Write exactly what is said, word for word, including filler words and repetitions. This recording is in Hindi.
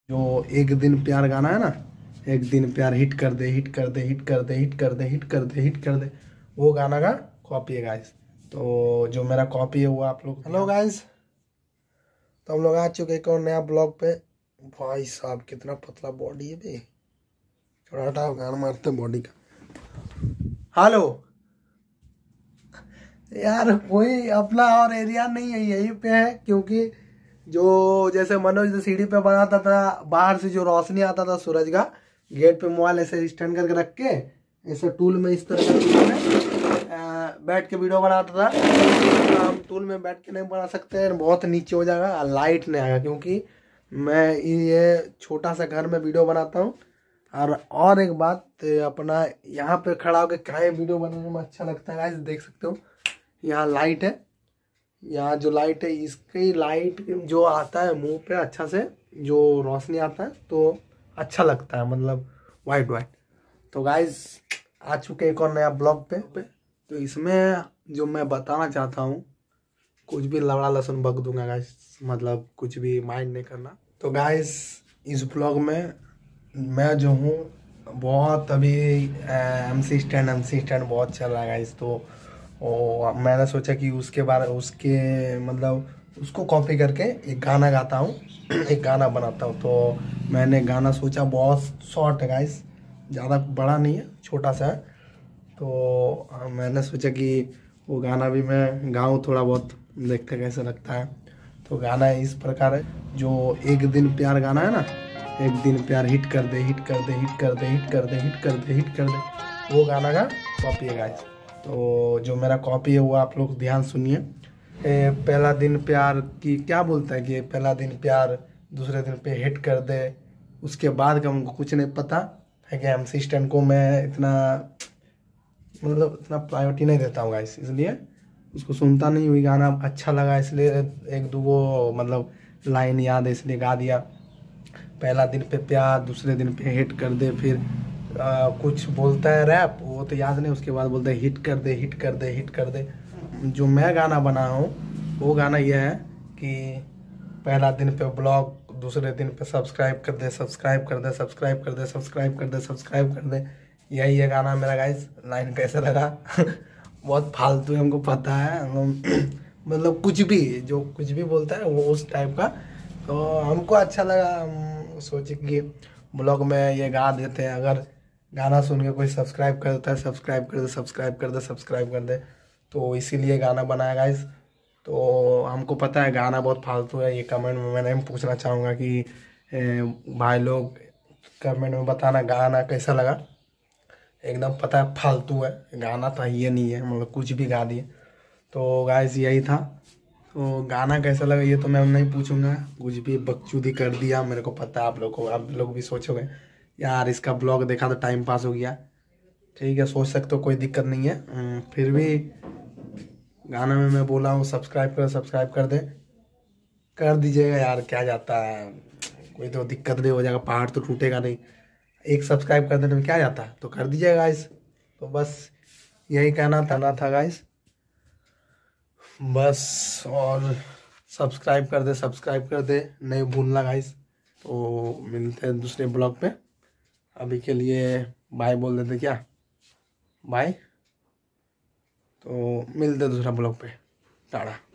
जो एक दिन प्यार गाना है ना, एक दिन प्यार हिट कर दे हिट कर दे हिट कर दे हिट कर दे हिट कर दे हिट कर दे, वो गाना का कॉपी है गाइस। तो जो मेरा कॉपी है वो आप लोग। हेलो गाइस, तो हम लोग आ चुके एक और नया ब्लॉग पे। भाई साहब कितना पतला बॉडी है बे, थोड़ा हटाओ गाना मारते बॉडी का। हेलो यार, कोई अपना और एरिया नहीं है, यहीं पे है। क्योंकि जो जैसे मनोज जो सीढ़ी पे बनाता था, बाहर से जो रोशनी आता था सूरज का, गेट पे मोबाइल ऐसे स्टैंड करके रख के ऐसे टूल में इस तरह का टूल में अ, बैठ के वीडियो बनाता था। तो हम टूल में बैठ के नहीं बना सकते हैं, बहुत नीचे हो जाएगा, लाइट नहीं आएगा। क्योंकि मैं ये छोटा सा घर में वीडियो बनाता हूँ। और और एक बात, अपना यहाँ पे खड़ा होकर क्या वीडियो बनाने में अच्छा लगता है गाइस, देख सकते हो यहाँ लाइट है। यहाँ जो लाइट है, इसकी लाइट जो आता है मुंह पे अच्छा से, जो रोशनी आता है तो अच्छा लगता है, मतलब वाइट वाइट। तो गाइस आ चुके एक और नया ब्लॉग पे, पे तो इसमें जो मैं बताना चाहता हूँ, कुछ भी लवड़ा लहसुन बक दूंगा गाइस, मतलब कुछ भी माइंड नहीं करना। तो गाइस इस ब्लॉग में मैं जो हूँ बहुत अभी M C Stan M C Stan बहुत चल रहा है गाइस। तो ओ, मैंने सोचा कि उसके बारे उसके मतलब उसको कॉपी करके एक गाना गाता हूँ एक गाना बनाता हूँ। तो मैंने गाना सोचा, बहुत शॉर्ट है गाइस, ज़्यादा बड़ा नहीं है, छोटा सा है। तो हाँ, मैंने सोचा कि वो गाना भी मैं गाऊँ, थोड़ा बहुत देखते कैसे लगता है। तो गाना इस प्रकार है, जो एक दिन प्यार गाना है ना, एक दिन प्यार हिट कर दे हिट कर दे हिट कर दे हिट कर दे हिट कर दे हिट कर दे, वो गाना का कॉपी है गाइस। तो जो मेरा कॉपी है वो आप लोग ध्यान सुनिए। ए, पहला दिन प्यार की क्या बोलता है कि पहला दिन प्यार दूसरे दिन पे हिट कर दे, उसके बाद का हमको कुछ नहीं पता है कि एम सी स्टैंड को मैं इतना मतलब इतना प्रायोरिटी नहीं देता हूँ गाइस, इसलिए उसको सुनता नहीं हुई। गाना अच्छा लगा इसलिए एक दो वो मतलब लाइन याद है इसलिए गा दिया। पहला दिन पे प्यार दूसरे दिन पे हिट कर दे, फिर आ, कुछ बोलता है रैप, वो तो याद नहीं, उसके बाद बोलता है हिट कर दे हिट कर दे हिट कर दे। जो मैं गाना बना हूँ वो गाना यह है कि पहला दिन पे ब्लॉग दूसरे दिन पे सब्सक्राइब कर दे सब्सक्राइब कर दे सब्सक्राइब कर दे सब्सक्राइब कर दे सब्सक्राइब कर दे। यही है गाना मेरा गाइस। लाइन कैसे लगा बहुत फालतू है, हमको पता है। हम मतलब कुछ भी जो कुछ भी बोलता है वो उस टाइप का। तो हमको अच्छा लगा, हम सोचे कि ब्लॉग में ये गा देते हैं। अगर गाना सुन के कोई सब्सक्राइब कर देता है, सब्सक्राइब कर दे सब्सक्राइब कर दे सब्सक्राइब कर दे, तो इसीलिए गाना बनाया गाइस। तो हमको पता है गाना बहुत फालतू है, ये कमेंट में मैं नहीं पूछना चाहूँगा कि ए, भाई लोग कमेंट में बताना गाना कैसा लगा। एकदम पता है फालतू है गाना, था ये नहीं है, मतलब कुछ भी गा दिए। तो गाइस यही था। तो गाना कैसा लगा ये तो मैं नहीं पूछूंगा, कुछ भी बकचोदी कर दिया मेरे को पता है। आप लोग को आप लोग भी सोचोगे यार इसका ब्लॉग देखा तो टाइम पास हो गया, ठीक है, सोच सकते हो, कोई दिक्कत नहीं है। अम, फिर भी गाना में मैं बोला हूँ सब्सक्राइब कर सब्सक्राइब कर दे, कर दीजिएगा यार, क्या जाता है, कोई तो दिक्कत नहीं हो जाएगा, पहाड़ तो टूटेगा नहीं। एक सब्सक्राइब कर देने में क्या जाता है, तो कर दीजिएगा गाइस। तो बस यही कहना था ना था गाइस, बस। और सब्सक्राइब कर दे सब्सक्राइब कर दे, नहीं भूलना गाइस। तो मिलते हैं दूसरे ब्लॉग पे, अभी के लिए बाय बोल देते क्या, बाय। तो मिलते हैं दूसरा ब्लॉग पे, टाटा।